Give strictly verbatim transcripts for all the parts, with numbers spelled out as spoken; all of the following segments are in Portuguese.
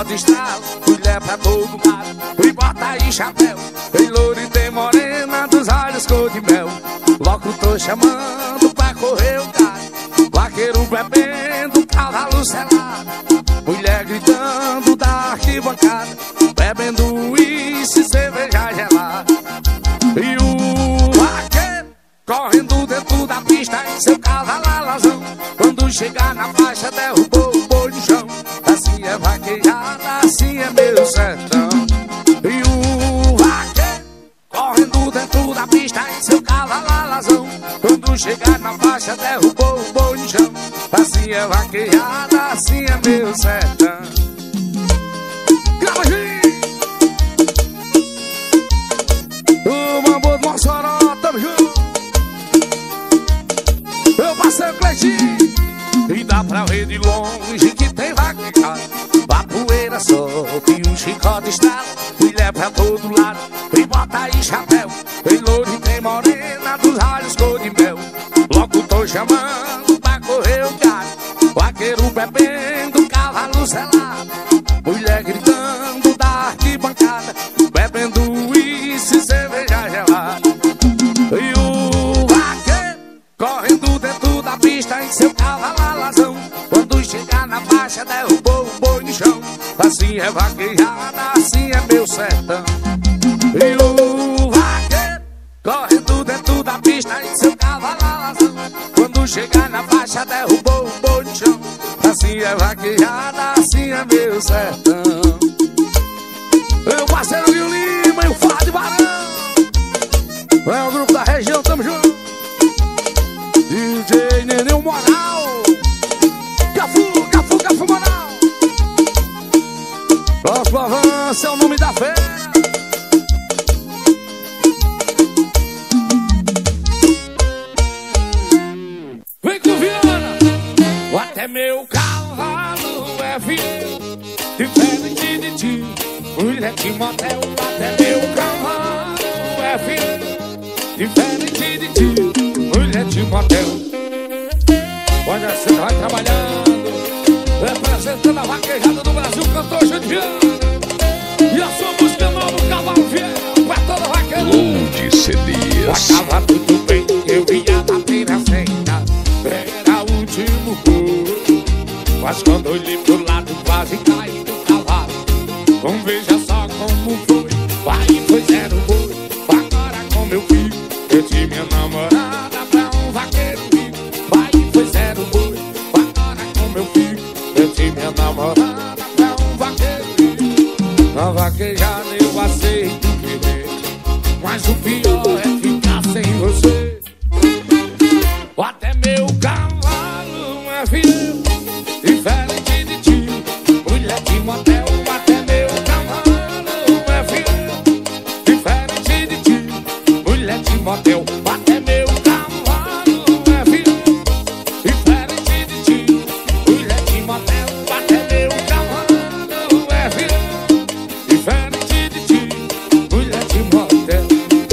de estrada, mulher pra todo lado, e bota e chapéu, tem louro e tem morena, dos olhos cor de mel. Logo tô chamando pra correr o gado, vaqueiro bebendo, cavalo selado, mulher gritando da arquibancada, bebendo uísque, cerveja gelada. E o vaqueiro correndo dentro da pista em seu cavalo alazão, quando chegar na faixa derrubou o boi no chão. Assim é vaquejada, assim é meu sertão. E o vaqueiro correndo dentro da pista em seu cavalo alazão, quando chegar na faixa derrubou o boi no chão. Assim é vaquejada, assim é meu sertão. O bambu do Mossoró, tamo junto. Eu passei o Cleitinho, e dá pra ver de longe que tem vaquejada. A poeira sobe, um chicote estrala, mulher pra todo lado, e bota aí chapéu, tem louro e tem morena, dos olhos cor de mel. Logo tô chamando pra correr o gado, vaqueiro bebendo, cavalo selado, mulher gritando da arquibancada, bebendo uísque, cerveja gelada. E o vaqueiro correndo dentro da pista em seu cavalo alazão, quando chegar na faixa derrubou o boi no chão. Assim é vaquejada, assim é meu sertão. E o vaqueiro correndo dentro da pista em seu cavalo alazão, quando chegar na faixa derrubou o boi no chão. Assim é vaquejada, assim é meu sertão. Meu parceiro Guilherme Lima e o Fá de Barão, é o grupo da região, tamo junto. D J Neném Moral, Cafu, Cafu, Cafu Moral. Próximo avanço é o nome da fé. Vem com Viana. Até meu cavalo é fiel, diferente de ti, mulher de motel. Até meu cavalo é fiel, diferente de ti, mulher de motel. Olha, você vai trabalhando, representando a vaquejada do Brasil, cantor Judiano. E a sua música nova, o cavalo fiel, pra toda vaqueira. Onde C Ds. Tava tudo bem, eu ia bater na senha, era o último gol. Mas quando eu olhei pro lado, quase caí do cavalo. Então veja só como foi, aí foi zero boi. Agora com meu filho, perdi minha namorada pra um vaqueiro rico. Aí foi zero boi. Agora com meu filho, perdi minha namorada pra um vaqueiro rico. Na vaquejada eu aceito perder, mas o pior é ficar sem você. Até meu cavalo é fiel, diferente de ti, mulher de motel. Até meu cavalo é fiel, diferente de ti, mulher de motel. Até meu cavalo é fiel, diferente de ti, mulher de motel. Até meu cavalo é fiel, diferente de ti, mulher de motel.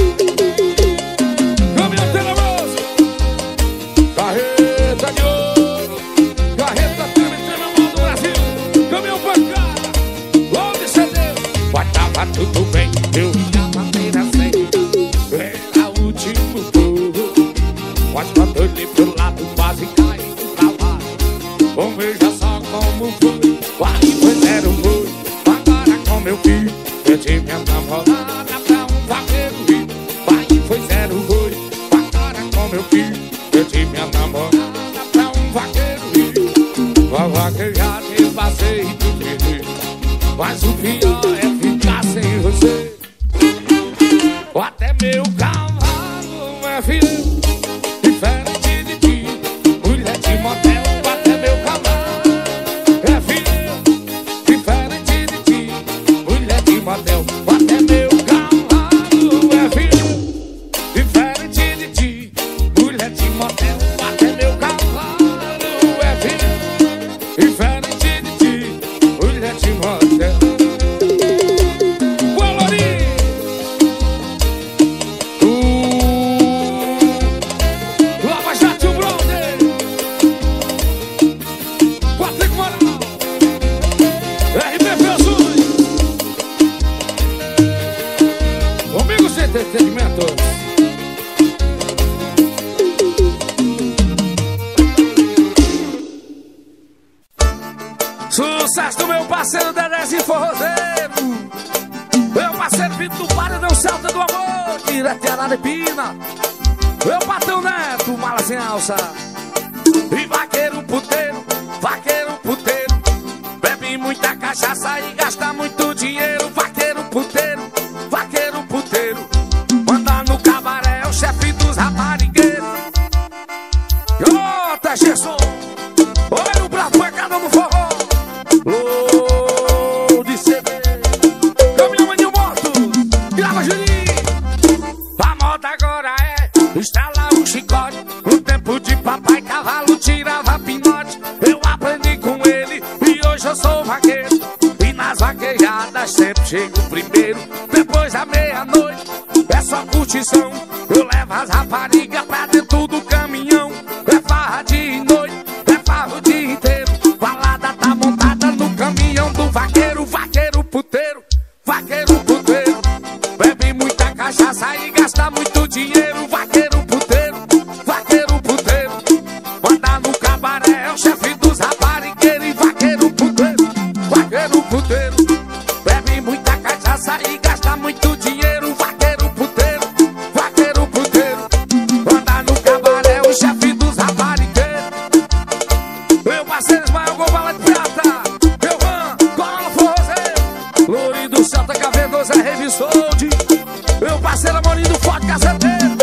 Caminhão tenebroso, carreta de ouro, carreta treme, treme, mão do Brasil, caminhão pancada, onde cê deu. Mas tava tudo bem, eu ia bater na senha, era o último gol. Mas quando eu olhei pro lado, quase caí do cavalo. Bom, veja só como foi, aí foi zero boi. Agora com meu filho, perdi minha namorada pra um vaqueiro rico. Aí foi zero boi. Agora com meu filho, perdi minha namorada pra um vaqueiro rico. A vaquejada eu passei do perder, mas o pior é ficar sem você. Até meu cavalo é fiel, diferente de ti, mulher de motel. Até meu cavalo é fiel, diferente de ti, mulher de motel. Até meu cavalo é fiel, diferente de ti, mulher de motel. Até meu cavalo é fiel, diferente de ti, mulher de motel. Colorinho, Sucesso do meu parceiro Dedezinho Forrozeiro. Meu parceiro Vitor do Paredão Celta do Amor, direto de Araripina. Meu patrão Neto, mala sem alça. E vaqueiro puteiro, vaqueiro puteiro, bebe muita cachaça e gasta muito dinheiro. Vaqueiro puteiro, vaqueiro puteiro, manda no cabaré, é o chefe dos raparigueiros. Ô, tá Gerson, olha o bravo pancada no forró. Lô de C D, caminhão de moto, grava Juninho. A moda agora é estralar o chicote. No tempo de papai cavalo tirava pinote. Eu aprendi com ele e hoje eu sou vaqueiro. E nas vaquejadas sempre chego primeiro. Depois da meia-noite é só curtição. Eu levo as raparigas pra dentro do caminhão. É farra de noite, é farra o dia inteiro. Balada tá montada no caminhão do vaqueiro. Vaqueiro puteiro, vaqueiro puteiro, bebe muita cachaça e gasta muito dinheiro. Vaqueiro puteiro, vaqueiro puteiro, manda no cabaré, é o chefe dos raparigueiros. E vaqueiro puteiro, vaqueiro puteiro, bebe muita cachaça e gasta muito dinheiro. Vaqueiro puteiro, vaqueiro puteiro, manda no cabaré, é o chefe dos raparigueiros. Meu parceiro Ismael Govala de Prata, meu van, Cola Forrozeiro, Louri do Celta, Cavendoso, é Revisolde. Meu parceiro Amorim do Forte Caceteiro.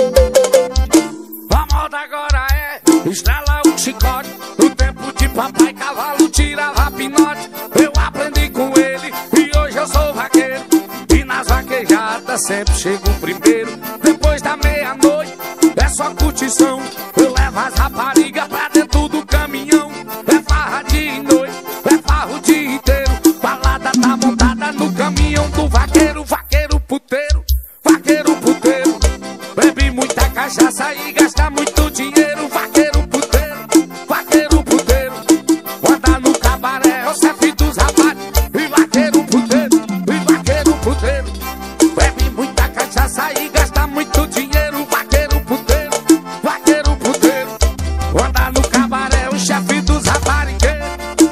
A moda agora é estralar o chicote. No tempo de papai cavalo tirava pinote. Eu aprendi com ele e hoje eu sou vaqueiro. E nas vaquejadas sempre chego primeiro. Depois da meia-noite é só curtição. Eu levo as raparigas pra dentro do caminhão. É farra de noite, é farra o dia inteiro. Balada tá montada no caminhão do vaqueiro. Vaqueiro puteiro, vaqueiro puteiro, bebe muita cachaça e gasta muito dinheiro. Vaqueiro puteiro, vaqueiro puteiro, anda no cabaré, é o chefe dos rapazes. E vaqueiro puteiro, e vaqueiro puteiro, bebe muita cachaça e gasta muito dinheiro. Vaqueiro puteiro, vaqueiro puteiro, anda no cabaré, é o chefe dos raparigueiros.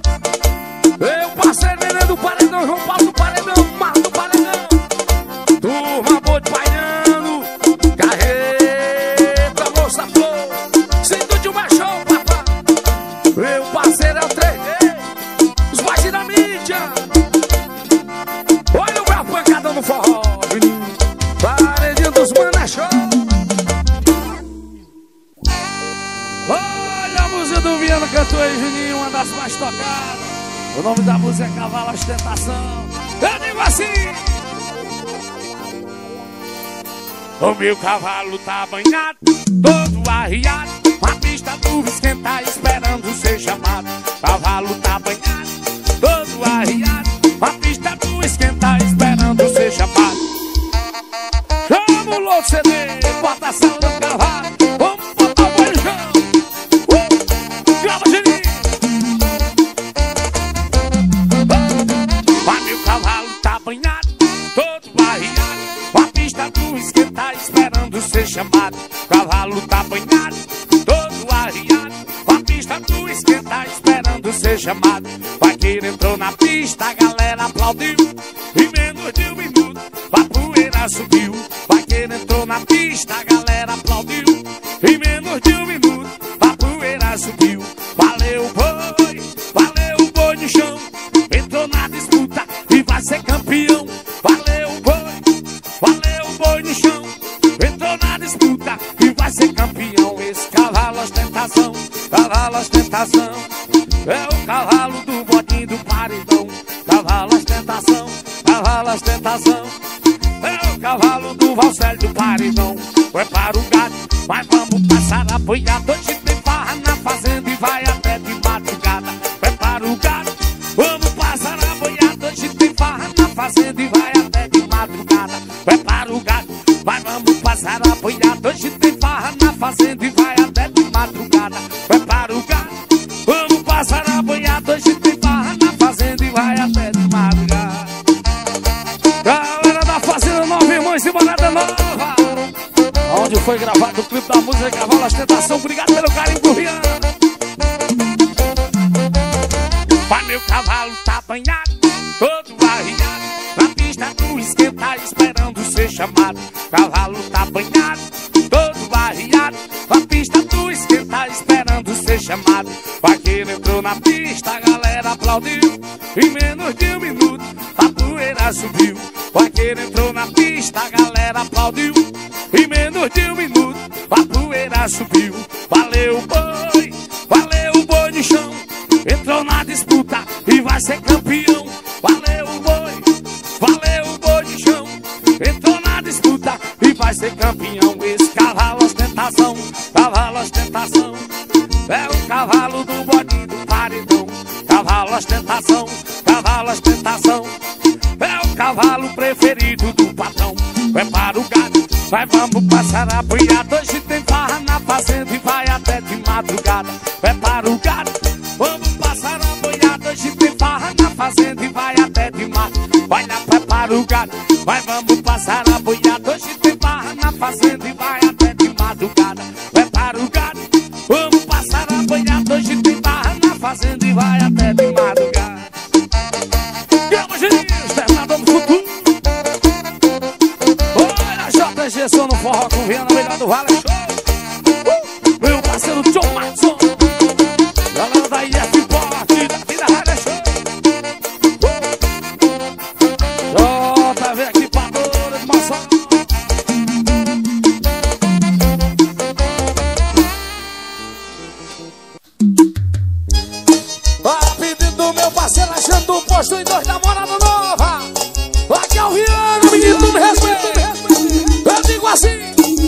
Eu parceiro Nenê do Paredão, João Paulo do Paredão, Marco do Paredão, turma boa de Baiano, Carreta, Moça Flor, Cinto de um Machão, papá. Meu parceiro é o três D, os baixos da mídia. Olha o meu pancadão no forró, menino. Paredinho dos Mané Show. Olha a música do Viana cantou aí, Juninho, uma das mais tocadas. O nome da música é Cavalo Ostentação. Eu digo assim: o meu cavalo tá banhado, todo arriado, a pista do esquentar esperando ser chamado. Cavalo tá banhado, todo arriado, a pista do esquentar esperando ser chamado. Chama o louco C D, bota a sala no cavalo, vamos botar o pé no chão. Uh, grava Geninho. Mas meu cavalo tá banhado, todo arriado, a pista do esquentar esperando ser chamado. Cavalo tá banhado, todo arriado, a pista do esquentar esperando ser chamado. Vaqueiro entrou na pista, a galera aplaudiu. Em menos de um minuto, a poeira subiu. Vaqueiro entrou na pista, a galera aplaudiu. Em menos de um minuto, a poeira subiu. Valeu boi, valeu boi no chão, entrou na disputa e vai ser campeão. Valeu boi, valeu boi no chão, entrou na disputa e vai ser campeão. Esse cavalo ostentação, cavalo ostentação, é o cavalo do bodinho do paredão. Cavalo ostentação, cavalo ostentação, é o cavalo do Valcélio do paredão. É para o gato, mas vamos passar a boiada. Hoje tem farra na fazenda e vai até de madrugada. É para o gato, vamos passar a boiada. Hoje tem farra na fazenda e vai até de madrugada. É para o gato, mas vamos passar a boiada. Hoje tem farra na fazenda e vai até de madrugada. É para o gato, vamos passar a boiada. Hoje tem farra na fazenda e vai até de madrugada. Galera da Fazenda Nova Irmãos e Morada Nova, onde foi gravado o clipe da música Cavalo Ostentação. Obrigado pelo carinho do Rian. Vai meu cavalo banhado, todo arriado, na pista do esquenta esperando ser chamado. Cavalo tá banhado, todo arriado, na pista do esquenta esperando ser chamado. Vaqueiro entrou na pista, a galera aplaudiu. Em menos de um minuto a poeira subiu. Vaqueiro entrou na pista, a galera aplaudiu. Em menos de um minuto a poeira subiu. Valeu o boi, valeu o boi no chão, entrou na disputa e vai ser campeão. Valeu o boi, valeu o boi no chão, entrou na disputa e vai ser campeão. Esse cavalo ostentação, cavalo ostentação, é o cavalo do bode do paredão. Cavalo ostentação, cavalo ostentação, é o cavalo preferido do patrão. Vai para o gado, vai vamos passar a boiada. Hoje tem farra na fazenda e vai até de madrugada. Vai para o gado, vamos passar a boiada. Hoje tem farra na fazenda e vai até de madrugada. Vai lá, vai para o gado, vai vamos passar a boiada. Hoje tem farra na fazenda e vai até de madrugada. Vai para o gado, vamos passar a boiada. Hoje tem farra na fazenda e vai até de madrugada. Calma, gente, Exterminador do Futuro. J G Som no forró com Viana, melhor do Vale Show. uh, Meu parceiro John Matson, galera da I F Pop, daqui da Rádio Show. uh, J V equipadora de maçã. A pedido do meu parceiro achando o posto em dois namorada nova. Aqui é o Viana, menino, me respeita. Eu digo assim: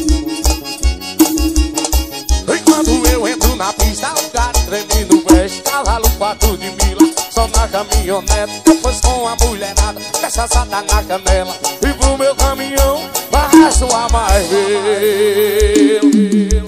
enquanto eu entro na pista, o cara treme no brejo. Cavalo quatro de mila, só na caminhonete. Depois com a mulherada, cachaçada na canela. E pro meu caminhão, arrasto a mais velo.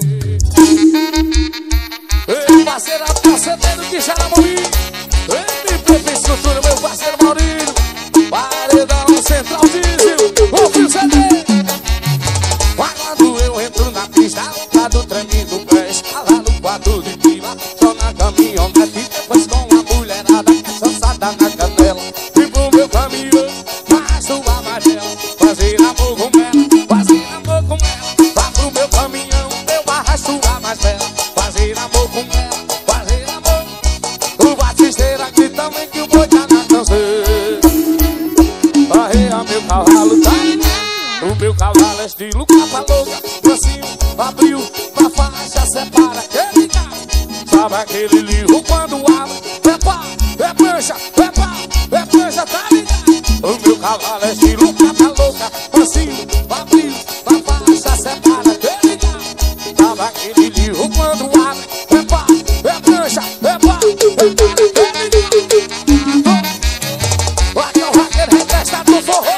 Ei, parceiro, parceiro que já não morri. M P Estrutura, meu parceiro Maurício. Paredão Central Diesel, ouve o C D. Quando eu entro na pista, o lado treme do pés. Cavalo quatro de pila, só na caminhonete. Depois com a mulherada, cachaçada na canela. E pro meu caminhão, arrasto a amarela. Fazer amor com ela, fazer amor com ela. Vá pro meu caminhão, eu arrasto a mais bela. Fazer amor com ela, fazer amor. O batisteiro aqui também que o boi tá na canseira. Arreia meu cavalo, tá? O meu cavalo é estilo capa louca. Mansinho, abriu, na faixa separa aquele gato. Sabe aquele livro quando abre? É pá, é prancha, é pá, é prancha, tá ligado? O meu cavalo é estilo capa louca. Mansinho, abriu, na faixa separa aquele gato. Sabe aquele livro quando abre? É pá, é prancha, é pá, é pá, aquele gato. Aqui é o vaqueiro retestado do forró.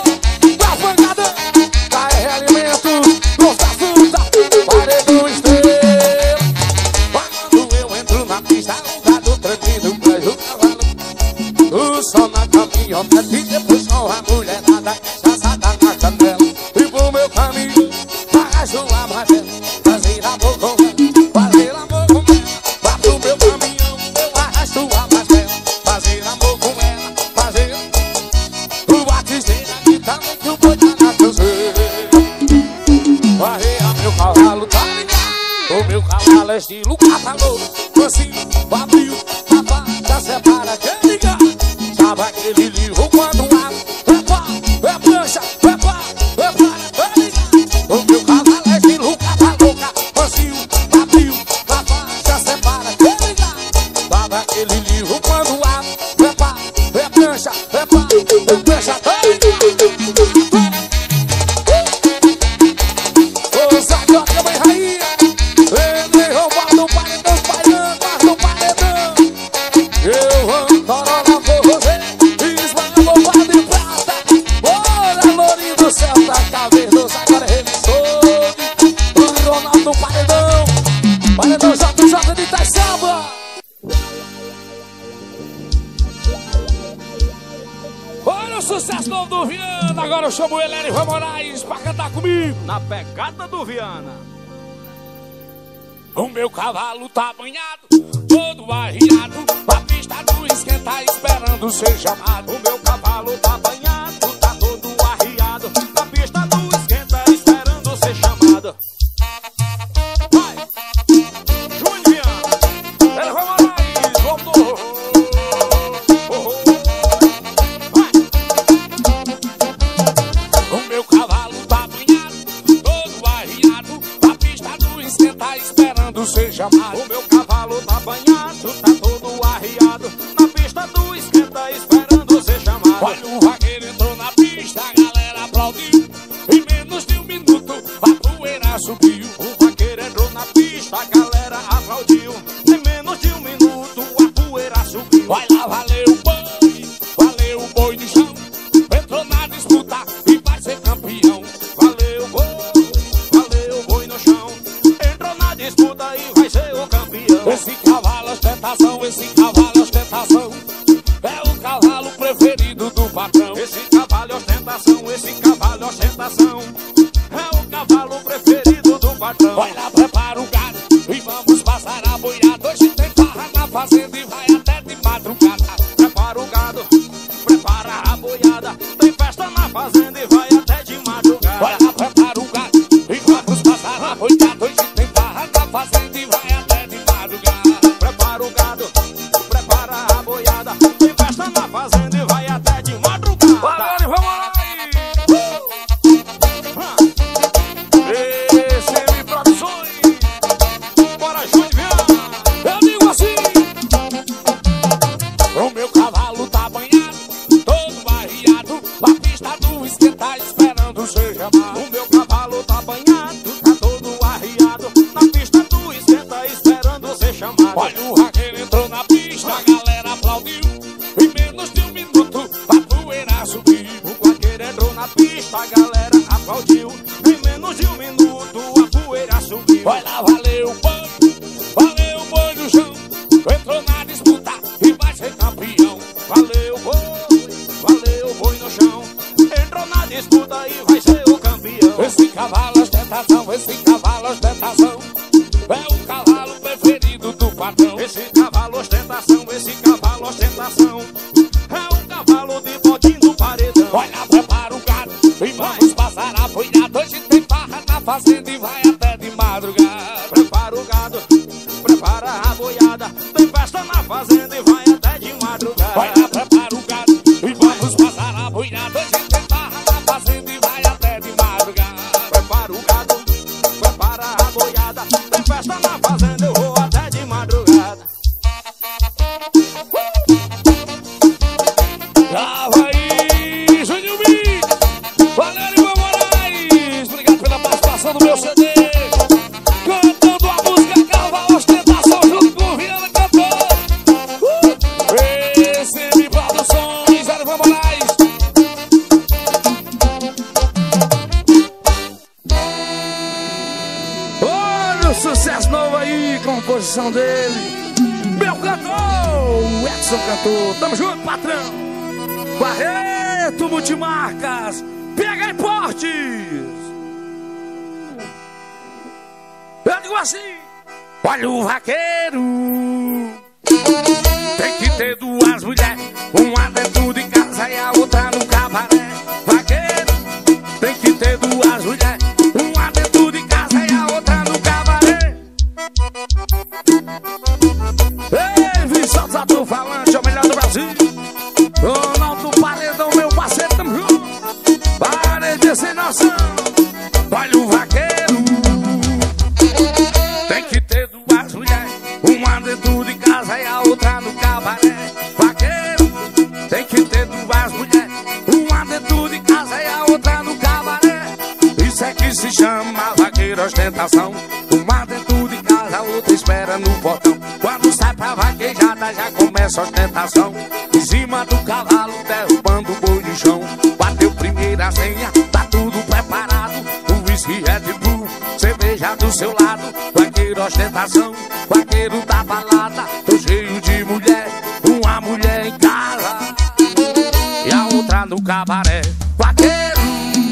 Só na caminhonete e depois com a mulherada, cachaçada na canela. E pro meu caminho, arrasto a amarela. Fazer amor com ela, fazer amor com ela. Vá pro meu caminhão, eu arrasto a amarela. Fazer amor com ela, fazer. O batisteiro aqui também que o boi tá na canseira. Arreia meu cavalo, tá ligado? O meu cavalo é estilo capa louca. Mansinho, abriu, a faixa separa aquele gato. Sabe aquele livro quando abre? É pá, é prancha, é pá, é pá, é ligado. O meu cavalo é estilo capa louca. Mansinho, abriu, a faixa separa aquele gato. Sabe aquele livro quando abre? É pá, é prancha, é pá, é prancha, é ligado. Ô, Zaguioca, mãe rainha, entrei roubado, paredão, paredão, guarda o paredão. Eu amo Corolla por você. Paredão J J de Itaçaba. Olha o sucesso novo do Viana. Agora eu chamo o Elérico Moraes pra cantar comigo. Na pegada do Viana. O meu cavalo tá banhado, todo arriado. A pista do esquenta esperando esperando ser chamado. O meu cavalo tá banhado, tá todo arriado, na pista do esquenta esperando ser chamado. Vai! Júnior Viana! Ele vai morar aí, voltou! O meu cavalo tá banhado, todo arriado, na pista do esquenta esperando ser chamado. O meu cavalo tá banhado, tá todo arriado, na pista do esquenta esperando ser chamado. Olha, o vaqueiro entrou na pista, a galera aplaudiu. Em menos de um minuto a poeira subiu. O vaqueiro entrou na pista, a galera aplaudiu. Em menos de um minuto a poeira subiu. Vai lá, valeu o boi, valeu o boi no chão. Entrou na disputa e vai ser campeão. Valeu boi, valeu boi no chão. Entrou na disputa e vai ser o campeão. Esse cavalo é ostentação, esse cavalo é ostentação. É o cavalo preferido do patrão. Esse cavalo é ostentação, esse cavalo é ostentação. É o cavalo preferido do patrão. Vai lá, prepara o gado e vamos passar a boiada. Hoje tem farra na fazenda e vai até de madrugada. Prepara o gado, prepara a boiada. Tem festa na fazenda e vai até de madrugada. Vai lá, prepara o gado e vamos passar a boiada. Hoje tem farra na fazenda e vai até de madrugada. Prepara o gado, prepara a boiada. Tem festa na fazenda e vai até de madrugada. Agora vamos lá aí! Esse M Produções! Bora, Júnior Viana! Eu digo assim: o meu cavalo tá banhado, todo barriado, na pista do esquenta esperando ser chamado. O meu cavalo tá banhado, tá todo arriado, na pista do esquenta esperando ser chamado. Olha, o vaqueiro entrou na pista, a galera aplaudiu. Em menos de um minuto a poeira subiu. O vaqueiro entrou na pista, a galera aplaudiu. Em menos de um minuto a poeira subiu. Vai lá, valeu o boi, valeu o boi no chão. Entrou na disputa e vai ser campeão. Valeu boi, valeu boi no chão. Entrou na disputa e vai ser o campeão. Esse cavalo é ostentação, esse cavalo é ostentação. É o cavalo preferido do patrão. Esse cavalo ostentação, esse cavalo ostentação. É o cavalo de botinho do paredão. Vai lá, prepara o gado e vamos passar a boiada. Hoje tem farra na fazenda e vai até de madrugada. Prepara o gado, prepara a boiada. Tem festa na fazenda e vai até de madrugada. Vai lá, prepara o gado e vamos passar a boiada. Hoje tem farra na fazenda e vai até de madrugada. Prepara o gado, prepara a boiada. Tem festa na fazenda, eu vou até de madrugada. Grava aí, Júnior Mix. Valeu, Ivan Moraes. Obrigado pela participação do meu C D. Cantando a música Cavalo Ostentação junto com o Viana Cantor. Uh! Esse M Produções, Ivan Moraes. Olha o sucesso novo aí, composição dele. Meu cantor, o Edson Cantor. Tamo junto, patrão. Barreto Multimarcas, P H Importes. Eu digo assim: olha o vaqueiro, tem que ter duas mulheres, uma dentro de casa e a outra no cabaré. Vaqueiro, tem que ter duas mulheres, uma dentro de casa e a outra no cabaré. Ei, Vicente Zato Falante, é o melhor do Brasil. Ronaldo Paredão, meu parceiro, tamo junto. Parede sem noção. Olha o vaqueiro, tem que ter duas mulheres, uma dentro de casa e a outra no cabaré. Vaqueiro, tem que ter duas mulheres, uma dentro de casa e a outra no cabaré. Isso é que se chama vaqueiro ostentação. Uma dentro de casa, a outra espera no portão. Quando sai pra vaquejada já começa a ostentação. Em cima do cavalo, derrubando o boi no chão. Bateu primeira senha, tá tudo preparado. O whisky é de Bull, cerveja do seu lado. Vaqueiro ostentação, vaqueiro da balada. Tô cheio de mulher, uma mulher em casa e a outra no cabaré. Vaqueiro,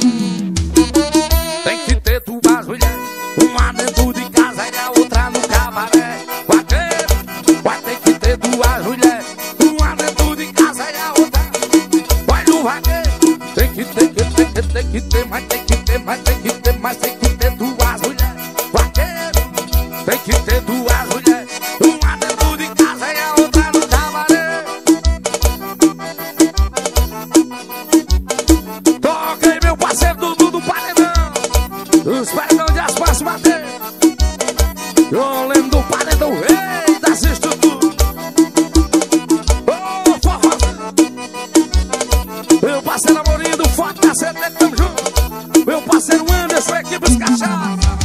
tem que ter duas mulheres, uma dentro de casa e a outra no cabaré. Vaqueiro, vai ter que ter duas mulheres, uma dentro de casa e a tem que ter, mas tem que ter, mas tem que ter, mas tem que ter duas mulheres. Vaqueiro, tem que ter duas mulheres. Uma dentro de casa e a outra no camarim. Toca aí, meu parceiro Dudu do Paredão. Os paredão de Aspas bater. Eu lembro do paredão rei das estruturas. Ô, forró. Meu parceiro Amorim do Forte da C D, tamo junto. Meu parceiro Anderson, equipe dos cachaça.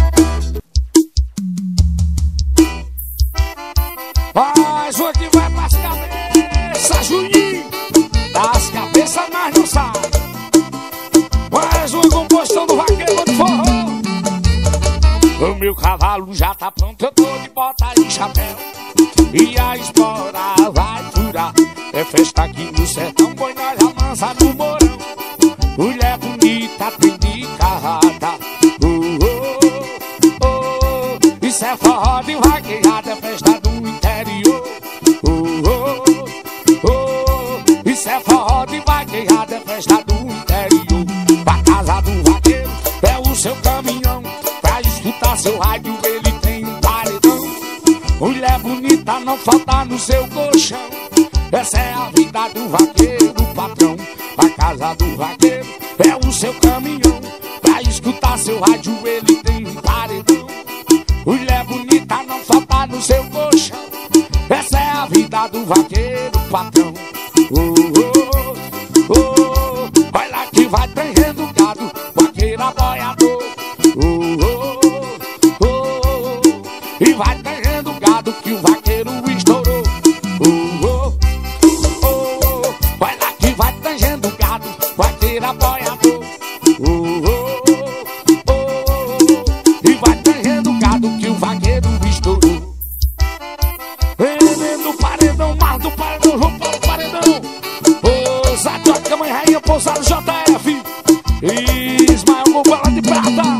Mais um que vai pras cabeças, Juninho. Das cabeças, mas não sai. Mais uma composição do vaqueiro de forró. O meu cavalo já tá pronto, eu tô de bota e chapéu. E a espora vai furar. É festa aqui no sertão, boi nós amansa no morão. Mulher bonita, tem de carrada. Oh, oh, oh. Isso é forró de vaquejada, é festa do interior. Oh, oh, oh. Isso é forró de vaquejada, é festa do interior. Pra casa do vaqueiro é o seu caminhão. Pra escutar seu rádio ele tem um paredão. Mulher bonita não falta no seu colchão. Essa é a vida do vaqueiro, patrão. A casa do vaqueiro é o seu caminhão. Pra escutar seu rádio ele tem um paredão. Mulher bonita não falta no seu colchão. Essa é a vida do vaqueiro, patrão. Oh, oh, oh. Vai lá que vai tangendo gado, vaqueiro aboiador. Oh, oh, oh. E vai tangendo gado que o vaqueiro estourou. Oh, oh, oh. Vai lá que vai tangendo gado, vaqueiro aboiador. Oh, oh, oh. E vai tangendo gado que o vaqueiro estourou. Veneno do paredão, mar do paredão, João Paulo paredão. Ô, Zadioca, mãe rainha, pousado J F. Ismael Gogola de prata.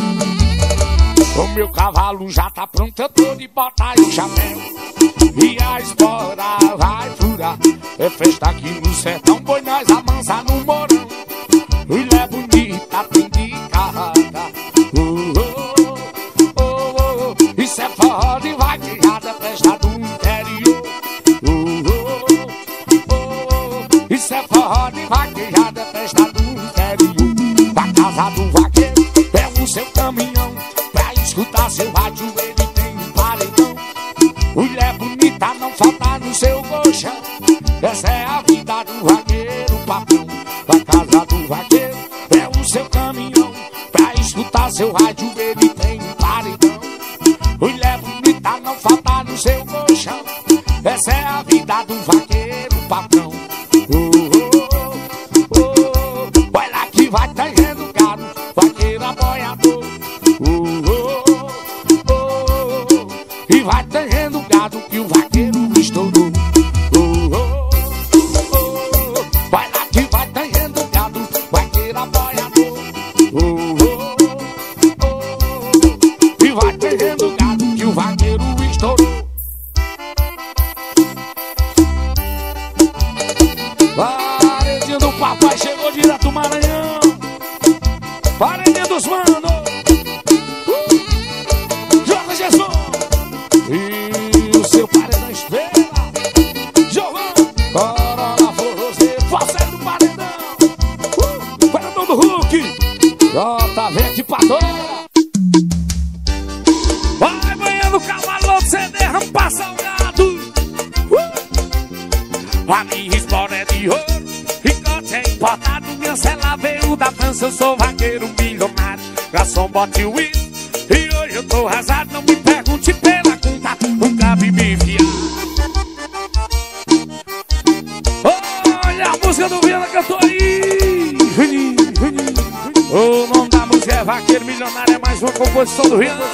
O meu cavalo já tá pronto, eu tô de bota e chapéu. E a espora vai furar. É festa aqui no sertão, boi nós amansa no morão. Mulher bonita, tem de carrada. Oh, oh, oh, oh. Isso é forró de vaquejada, é festa do interior. Oh, oh, oh. Isso é forró de vaquejada, é festa do interior. Pra casa do vaqueiro é o seu caminhão. Pra escutar seu rádio ele tem um paredão. Mulher bonita não falta no seu colchão. Essa é a vida do vaqueiro, patrão. Pra casa do vaqueiro é o seu caminhão. Pra escutar seu rádio ele tem um paredão. Mulher bonita não falta no seu colchão. Essa é a vida do vaqueiro, patrão. Oh, oh, oh. Vai lá que vai tangendo gado, vaqueiro aboiador. Oh, oh, oh. E vai tangendo gado que o vaqueiro estourou. Oh, oh, oh. Vai lá que vai tangendo gado, vaqueiro aboiador. Oh, oh, oh. E vai tangendo gado que o vaqueiro estourou. Paredinho do papai chegou direto do Maranhão. Paredinho dos manos. uh. Jorge Jesus. E o seu paredão estrela Giovanni Corona Forrozeiro, parceiro do paredão. uh. Paredão do Hulk. J V aqui pra toda. Vai banhando o cavalo, você derrama salgado. uh. A minha espora é de ouro, ricote é importado. Minha cela veio da França, eu sou vaqueiro milionário. Garçom, bote o uísque e hoje eu tô arrasado. Não me pergunte pela conta, nunca vi me enfiar. Olha a música do Viana que eu tô aí. O nome da música é Vaqueiro Milionário, é mais uma composição do Viana.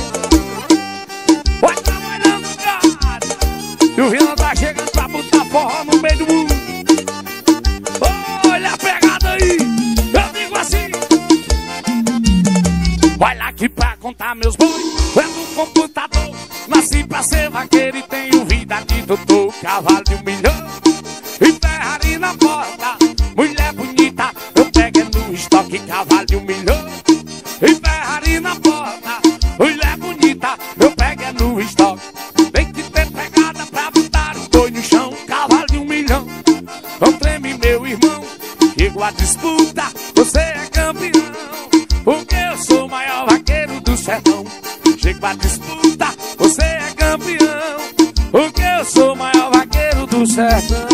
Vai trabalhando, cara. E o Viana tá chegando pra botar forró no meio do mundo. Olha a pegada aí, eu digo assim. Vai lá que pra contar meus bois é no computador. Nasci pra ser vaqueiro e tenho vida de doutor. Cavalo de um milhão e Ferrari na porta. Mulher bonita, eu pego no estoque. Chego a disputa, você é campeão, porque eu sou o maior vaqueiro do sertão. Chego a disputa, você é campeão, porque eu sou o maior vaqueiro do sertão.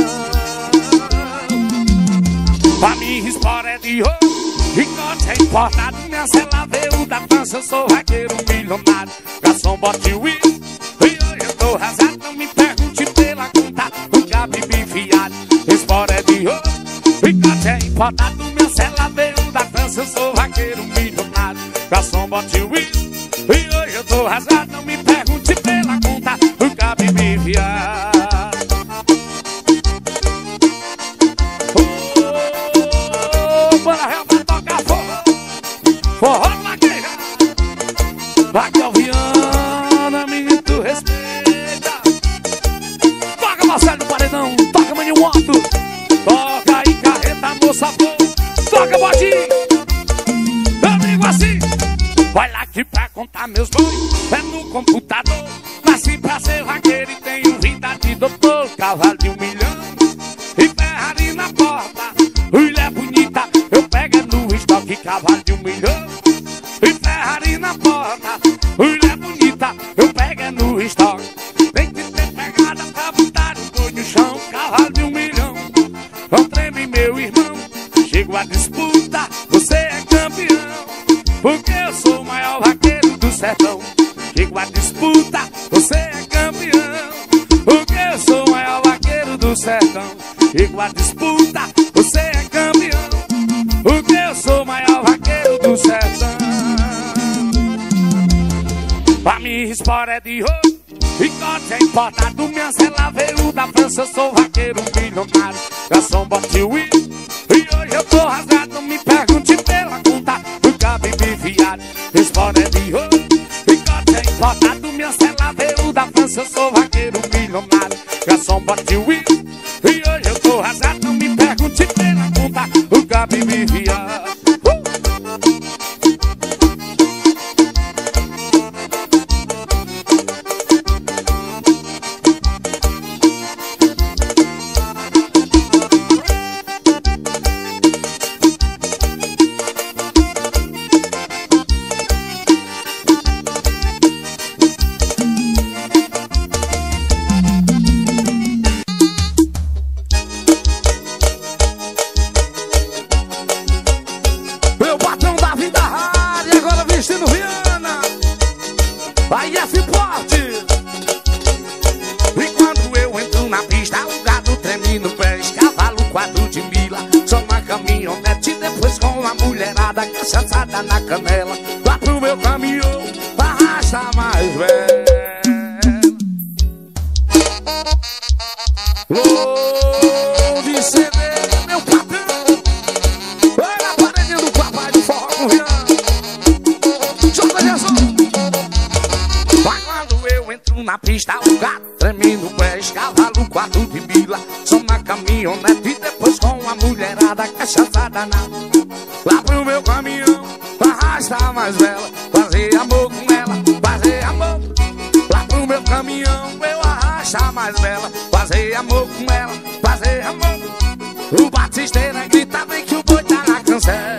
Pra mim, espora é de ouro, ricote é importado. Minha cela veio da França, eu sou vaqueiro milionário. Garçom, bote o uísque, e hoje eu tô rasado. Não me pergunte pela conta, nunca bebi fiado. Espora é de ouro, ricote é importado. Minha cela veio da França, eu sou vaqueiro milionário. Garçom, bote o uísque, e hoje eu tô rasado. Não me pergunte pela conta, nunca bebi fiado. Bora réu pra tocar forró, forró vaqueira. Raquel Viana, menino, tu respeita. Toca Marcelo do Paredão, toca Maninho Moto, toca aí carreta, moça boa, toca botinho. Eu digo assim, vai lá que pra contar meus bons é no computador. Nasci pra ser vaqueiro e tenho vida de doutor. Cavalo de um milhão e Ferrari na porta, mulher bonita, eu pego no estoque. Cavalo de um milhão e Ferrari na porta, mulher bonita, eu pego no estoque. Tem que ter pegada pra botar o boi no chão. Cavalo de um milhão, não treme meu irmão. Chego a disputa, você é campeão, porque eu sou o maior vaqueiro do sertão. Chego a disputa, você é campeão, porque eu sou o maior vaqueiro do sertão. Chego a disputa, você é campeão, porque eu sou o maior vaqueiro do sertão. Pra mim, espora é de ouro, ricote é importado. Minha cela veio da França, eu sou vaqueiro milionário. Garçom, bote o uísque, e hoje eu tô rasgado. Não me pergunte pela conta, nunca bebi fiado. Espora é de ouro, ricote é importado. Minha cela veio da França, eu sou vaqueiro milionário. Garçom, bote o uísque, e hoje eu tô rasgado. Não me pergunte pela conta, nunca bebi fiado. Aí é forte. E quando eu entro na pista, o gado treme no pé, cavalo quadro de mila, só uma caminhonete, depois com a mulherada cachaçada na canela. Lá pro meu caminhão, arrasta mais velho. Louve C D, meu patrão. Olha a paredinha do papai do forró com Rian. Joga Jesus. Vai quando eu entro na pista, o gato treme no pé, cavalo quadro de bila, só na caminhonete, depois com a mulherada cachaçada na. Lá pro meu caminhão, arrasta mais vela, fazer amor com ela, fazer amor. Lá pro meu caminhão, eu arrasta mais vela, fazer amor com ela, fazer amor. O batisteira grita bem que o boi tá na cancela.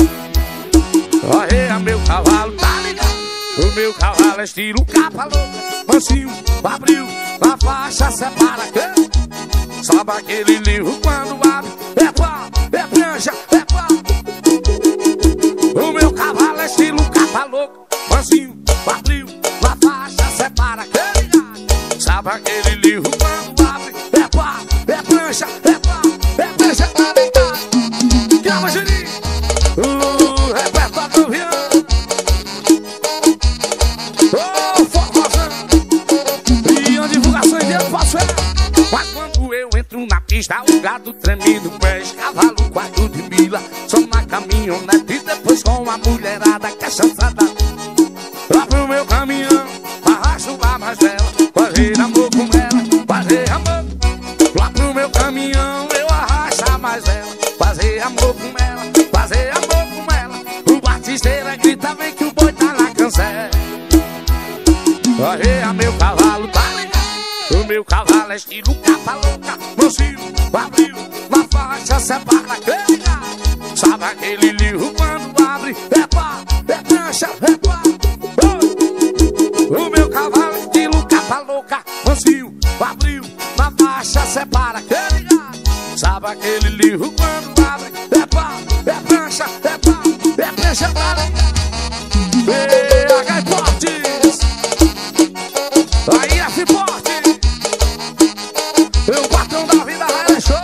Olha meu cavalo, tá ligado? O meu cavalo é estilo capa louca, mansinho, abriu, a faixa separa. Sobe aquele livro quando abre, é pau, é prancha, é pau. O meu cavalo é estilo capa louca, mansinho, abriu, a faixa separa. Sabe aquele livro quando abre, é pau, é prancha, é pau, é prancha, tá deitado. Calma, Juninho, o repertório do Rian. Ô, forrozão, e uma divulgação inteira eu faço é. Mas quando eu entro na pista, o gado treme no pé, cavalo quadro de mila, só na caminhonete, depois com a mulherada cachaçada. Lá pro meu caminhão, arrasto a mais vela, fazer amor com ela, fazer amor. Lá pro meu caminhão, eu arrasto a mais vela, fazer amor com ela, fazer amor com ela. O batisteira grita bem que o boi tá na cancela. Olha meu cavalo, tá ligado? O meu cavalo é estilo capa louca, mansinho, abriu, na faixa separa. aquele livro quando abre, é pá, é prancha, é pá. Oh! O meu cavalo estilo capa louca, mansinho, abriu, na faixa separa, quer ligar? Sabe aquele livro quando abre, é pá, é prancha, é pá, é prancha pra ligar. B H Portes, aí F Porte, o patrão da vida é show.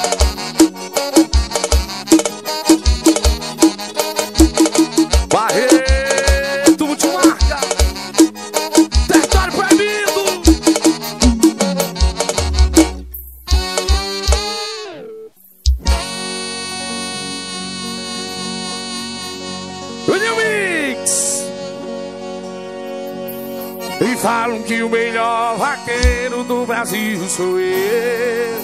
Barreto multimarca, território proibido. O New Mix. E falam que o melhor vaqueiro do Brasil sou eu.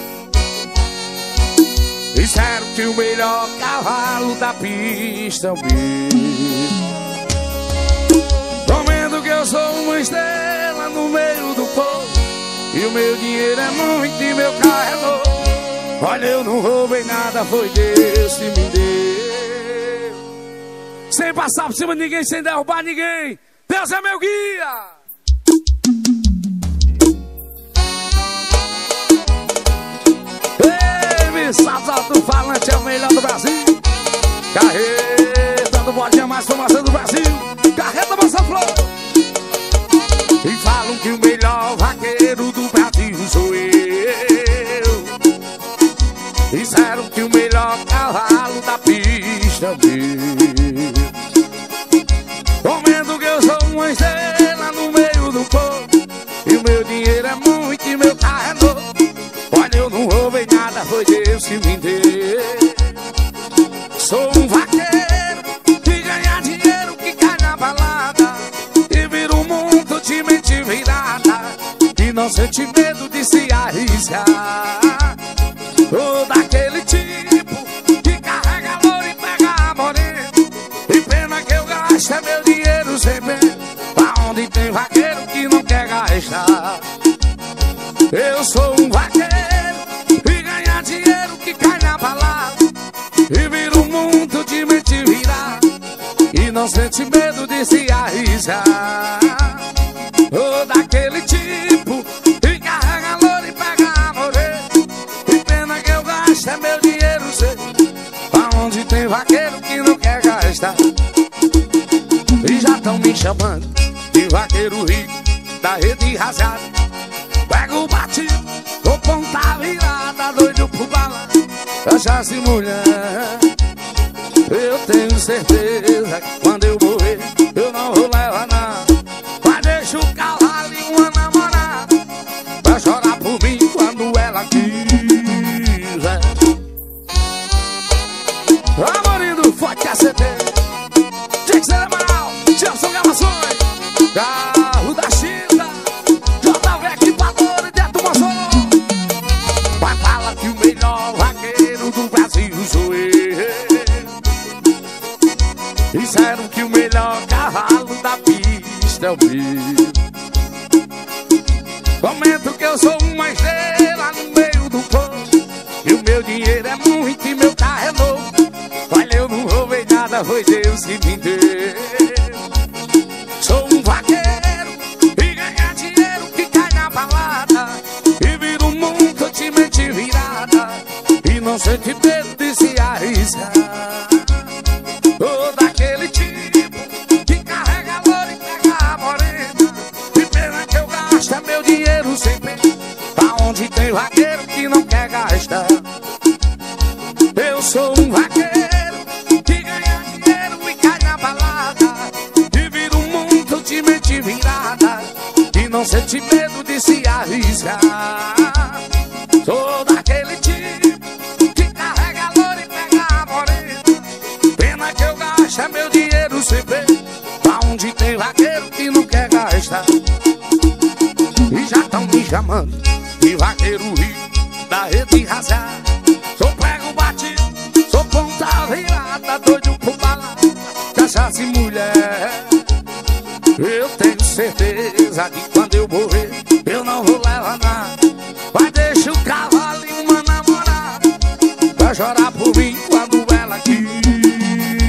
Disseram que o melhor cavalo da pista é o meu. Comendo que eu sou uma estrela no meio do povo. E o meu dinheiro é muito e meu carro é novo. Olha, eu não roubei nada, foi Deus que me deu. Sem passar por cima de ninguém, sem derrubar ninguém. Deus é meu guia. Salto alto-falante é o melhor do Brasil. Carreta do bodinha mais famosa do Brasil. Carreta Mansa Flor. E falam que o melhor vaqueiro do Brasil sou eu. Disseram que o melhor cavalo da pista é o meu. Comendo que eu sou uma estrela no meio do povo. E o meu dinheiro é muito e meu carro é novo. Olha, eu não roubei nada, foi Deus que me deu. Sou um vaqueiro que ganha dinheiro, que cai na balada e vira um mundo de mente virada, que não sente medo de se arriscar. Sou daquele tipo que carrega louro e pega a morena. E pena que eu gasto é meu dinheiro sem medo. Pra onde tem vaqueiro que não quer gastar. Eu sou um vaqueiro e ganha dinheiro, que cai na balada e vira um mundo de mente virada, e não sente medo de se arriscar. Ou daquele tipo que carrega louro e pega a morena. E pena que eu gasto é meu dinheiro sei. Pra onde tem vaqueiro que não quer gastar. E já tão me chamando de vaqueiro rico da rede rasgada. Pego o batido, tô ponta virada, doido pro balão, cachaça e mulher. Eu tenho certeza que quando eu morrer, eu não vou levar nada. Mas deixa o cavalo e uma namorada pra chorar por mim quando ela quiser. Amorindo, forte A C T, tinha que ser Amaral, Gelson Gravações, carro da China, J V Equipador e Deto Mossoró. Mas fala que o melhor vaqueiro do Brasil sou eu. Disseram que o melhor cavalo da pista é o meu. Comento que eu sou uma estrela no meio do povo. E o meu dinheiro é muito e meu carro é novo. Olha, eu não roubei nada, foi Deus que me deu. Sou um vaqueiro e ganha dinheiro, que cai na balada e vira um mundo de mente virada, e não sente medo de se arriscar. Ou daquele tipo que carrega louro e pega a morena. E pena que eu gasto é meu dinheiro sem pena. Pra onde tem vaqueiro que não quer gastar. Eu sou um vaqueiro que ganha dinheiro e cai na balada e vira um mundo de mente virada, e não sente medo de se arriscar. Sou daquele tipo que carrega louro e pega a morena. Pena que eu gasto é meu dinheiro sem pena. Pra onde tem vaqueiro que não quer gastar. E já tão me chamando de vaqueiro rico da rede rasgada. Sou prego batido, sou ponta virada, doido pro balão, cachaça e mulher. Eu tenho certeza que quando eu morrer, eu não vou levar nada. Mas deixa o cavalo e uma namorada pra chorar por mim quando ela quiser.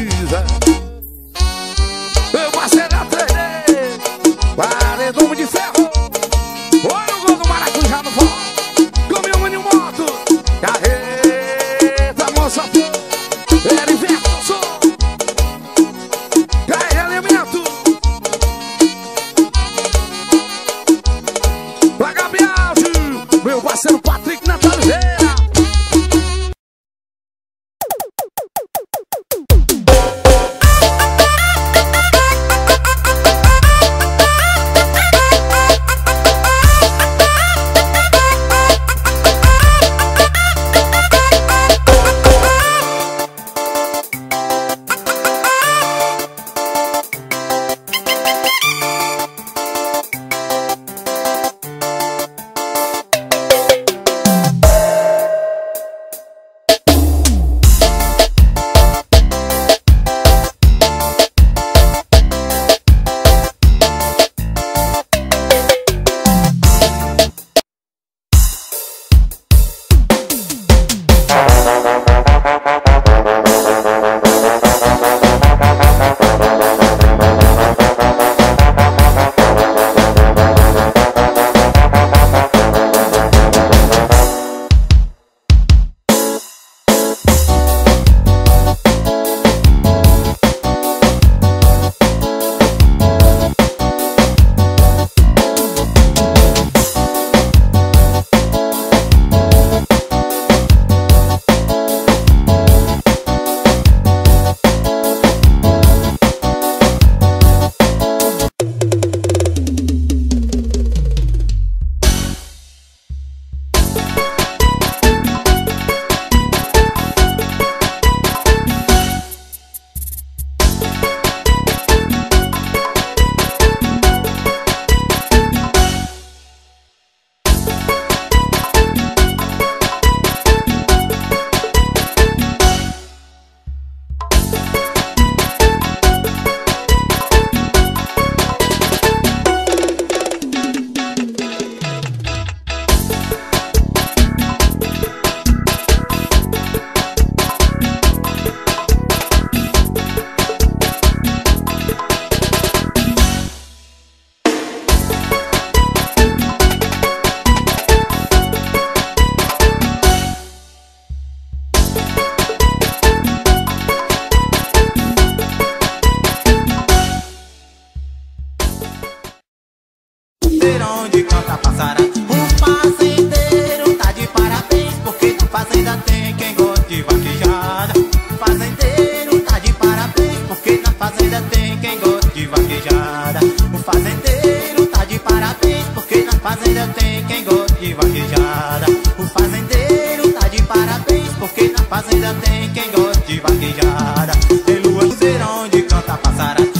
tem quem gosta de vaquejada. O fazendeiro tá de parabéns, porque na fazenda tem quem gosta de vaquejada. O fazendeiro tá de parabéns, porque na fazenda tem quem gosta de vaquejada. O fazendeiro tá de parabéns, porque na fazenda tem quem gosta de vaquejada. Tem lua no verão onde canta passarada.